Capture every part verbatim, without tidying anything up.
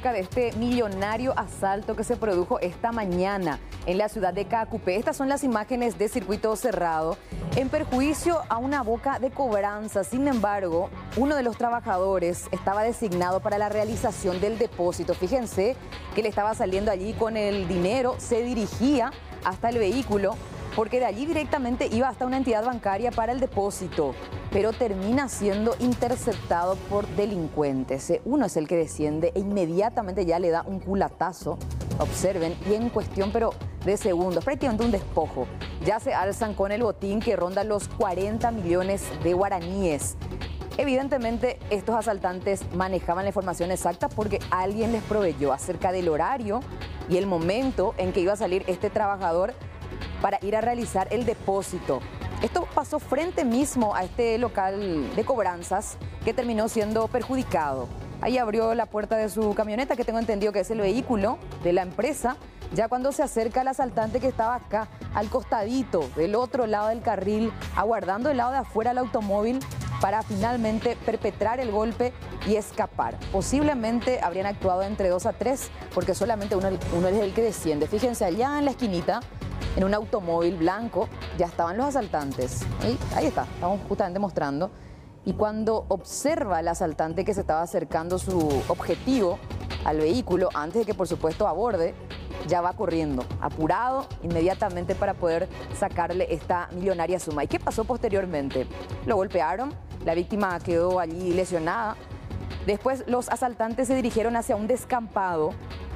acerca de este millonario asalto que se produjo esta mañana en la ciudad de Caacupé. Estas son las imágenes de circuito cerrado en perjuicio a una boca de cobranza. Sin embargo, uno de los trabajadores estaba designado para la realización del depósito. Fíjense que le estaba saliendo allí con el dinero, se dirigía hasta el vehículo, porque de allí directamente iba hasta una entidad bancaria para el depósito, pero termina siendo interceptado por delincuentes. Uno es el que desciende e inmediatamente ya le da un culatazo, observen, y en cuestión pero de segundos, prácticamente un despojo. Ya se alzan con el botín que ronda los cuarenta millones de guaraníes. Evidentemente, estos asaltantes manejaban la información exacta porque alguien les proveyó acerca del horario y el momento en que iba a salir este trabajador para ir a realizar el depósito. Esto pasó frente mismo a este local de cobranzas que terminó siendo perjudicado. Ahí abrió la puerta de su camioneta, que tengo entendido que es el vehículo de la empresa, ya cuando se acerca el asaltante que estaba acá, al costadito, del otro lado del carril, aguardando del lado de afuera el automóvil para finalmente perpetrar el golpe y escapar. Posiblemente habrían actuado entre dos a tres, porque solamente uno, uno es el que desciende. Fíjense, allá en la esquinita, en un automóvil blanco, ya estaban los asaltantes. Ahí, ahí está, estamos justamente mostrando. Y cuando observa al asaltante que se estaba acercando su objetivo al vehículo, antes de que por supuesto aborde, ya va corriendo, apurado inmediatamente para poder sacarle esta millonaria suma. ¿Y qué pasó posteriormente? Lo golpearon, la víctima quedó allí lesionada. Después los asaltantes se dirigieron hacia un descampado,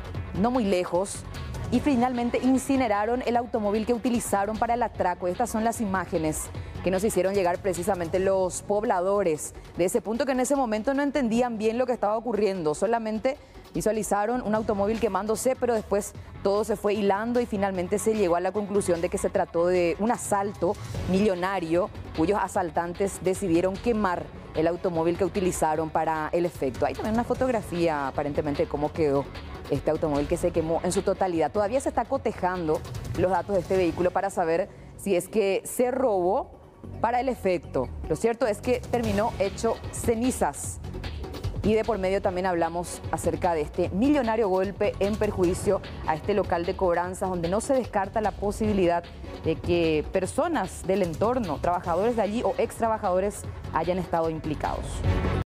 no muy lejos, y finalmente incineraron el automóvil que utilizaron para el atraco. Estas son las imágenes que nos hicieron llegar precisamente los pobladores de ese punto, que en ese momento no entendían bien lo que estaba ocurriendo, solamente visualizaron un automóvil quemándose, pero después todo se fue hilando y finalmente se llegó a la conclusión de que se trató de un asalto millonario, cuyos asaltantes decidieron quemar el automóvil que utilizaron para el efecto. Hay también una fotografía aparentemente de cómo quedó este automóvil que se quemó en su totalidad. Todavía se está cotejando los datos de este vehículo para saber si es que se robó para el efecto. Lo cierto es que terminó hecho cenizas. Y de por medio también hablamos acerca de este millonario golpe en perjuicio a este local de cobranzas, donde no se descarta la posibilidad de que personas del entorno, trabajadores de allí o ex trabajadores, hayan estado implicados.